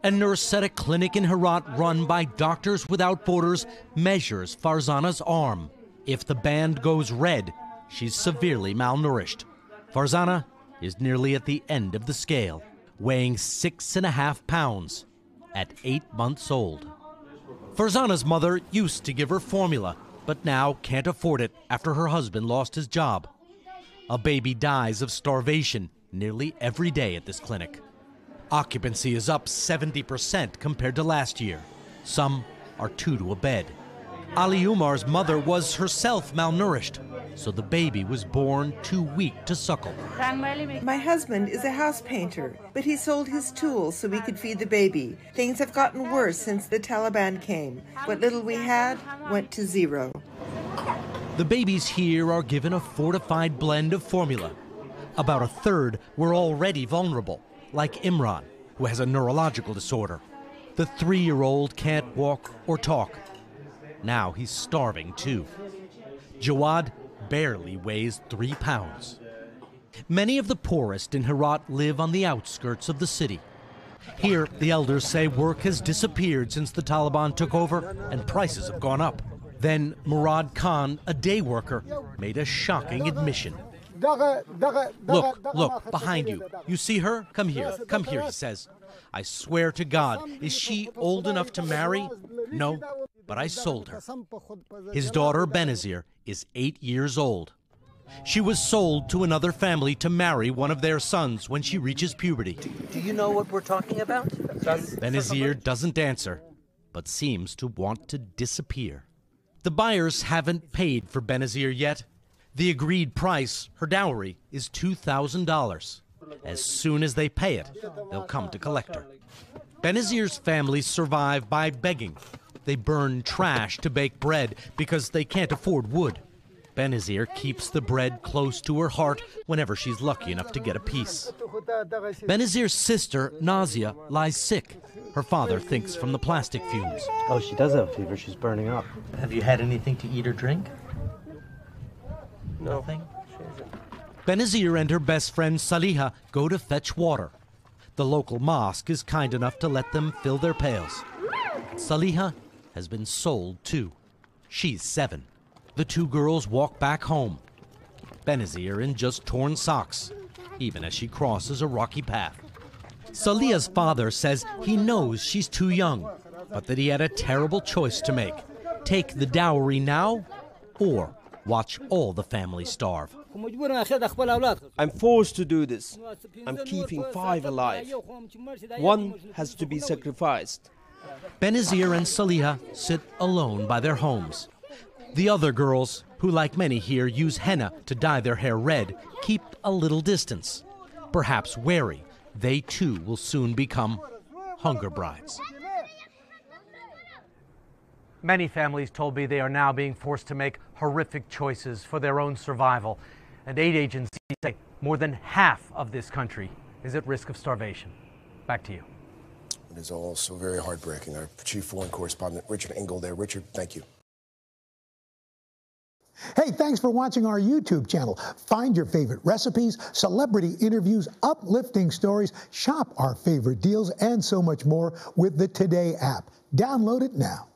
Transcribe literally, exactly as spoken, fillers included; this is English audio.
A nurse said a clinic in Herat run by Doctors Without Borders measures Farzana's arm. If the band goes red, she's severely malnourished. Farzana is nearly at the end of the scale, weighing six and a half pounds at eight months old. Farzana's mother used to give her formula, but now can't afford it after her husband lost his job. A baby dies of starvation nearly every day at this clinic. Occupancy is up seventy percent compared to last year. Some are two to a bed. Ali Umar's mother was herself malnourished, so the baby was born too weak to suckle. My husband is a house painter, but he sold his tools so we could feed the baby. Things have gotten worse since the Taliban came. What little we had went to zero. The babies here are given a fortified blend of formula. About a third were already vulnerable, like Imran, who has a neurological disorder. The three-year-old can't walk or talk. Now he's starving too. Jawad barely weighs three pounds. Many of the poorest in Herat live on the outskirts of the city. Here, the elders say work has disappeared since the Taliban took over and prices have gone up. Then Murad Khan, a day worker, made a shocking admission. Look, look, behind you. You see her? Come here, come here, he says. I swear to God, is she old enough to marry? No, but I sold her. His daughter, Benazir, is eight years old. She was sold to another family to marry one of their sons when she reaches puberty. Do you know what we're talking about? Benazir doesn't answer, but seems to want to disappear. The buyers haven't paid for Benazir yet. The agreed price, her dowry, is two thousand dollars. As soon as they pay it, they'll come to collect her. Benazir's family survive by begging. They burn trash to bake bread because they can't afford wood. Benazir keeps the bread close to her heart whenever she's lucky enough to get a piece. Benazir's sister, Nazia, lies sick. Her father thinks from the plastic fumes. Oh, she does have a fever. She's burning up. Have you had anything to eat or drink? No. Nothing? Benazir and her best friend Saliha go to fetch water. The local mosque is kind enough to let them fill their pails. Saliha has been sold too. She's seven. The two girls walk back home. Benazir in just torn socks, even as she crosses a rocky path. Saliha's father says he knows she's too young, but that he had a terrible choice to make. Take the dowry now, or watch all the family starve. I'm forced to do this. I'm keeping five alive. One has to be sacrificed. Benazir and Saliha sit alone by their homes. The other girls, who like many here use henna to dye their hair red, keep a little distance. Perhaps wary, they too will soon become hunger brides. Many families told me they are now being forced to make horrific choices for their own survival. And aid agencies say more than half of this country is at risk of starvation. Back to you. It is all so very heartbreaking. Our chief foreign correspondent, Richard Engel there. Richard, thank you. Hey, thanks for watching our YouTube channel. Find your favorite recipes, celebrity interviews, uplifting stories, shop our favorite deals, and so much more with the Today app. Download it now.